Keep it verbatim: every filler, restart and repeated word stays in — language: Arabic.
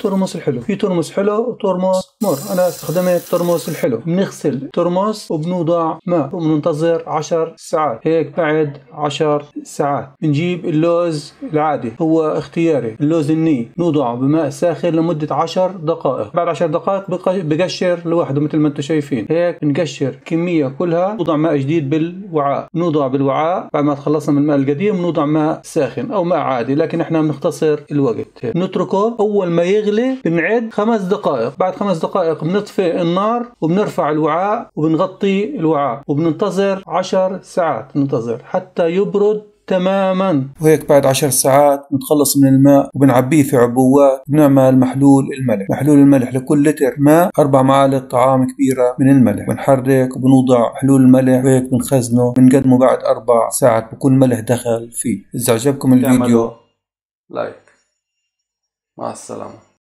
ترمس الحلو. في ترمس حلو وترمس مر. انا استخدمت ترمس الحلو. بنغسل ترمس وبنوضع ماء وبننتظر عشر ساعات. هيك بعد عشر ساعات بنجيب اللوز العادي، هو اختياري، اللوز الني، نوضعه بماء ساخن لمدة عشر دقائق. بعد عشر دقائق بقشر لوحده مثل ما انتم شايفين. هيك بنقشر كمية كلها. نوضع ماء جديد بالوعاء. نوضع بالوعاء بعد ما تخلصنا من الماء القديم نوضع ماء ساخن او ماء عادي، لكن احنا بنختصر الوقت. هيك. نتركه اول ما يغلي بنعد خمس دقائق. بعد خمس دقائق بنطفئ النار وبنرفع الوعاء وبنغطي الوعاء وبننتظر عشر ساعات. ننتظر حتى يبرد تماما. وهيك بعد عشر ساعات بنتخلص من الماء وبنعبيه في عبوات. بنعمل محلول الملح. محلول الملح لكل لتر ماء أربع معالق طعام كبيرة من الملح. بنحرك وبنوضع محلول الملح وهيك بنخزنه. بنقدمه بعد أربع ساعات بكون ملح دخل فيه. إذا عجبكم الفيديو لايك. مع السلامة.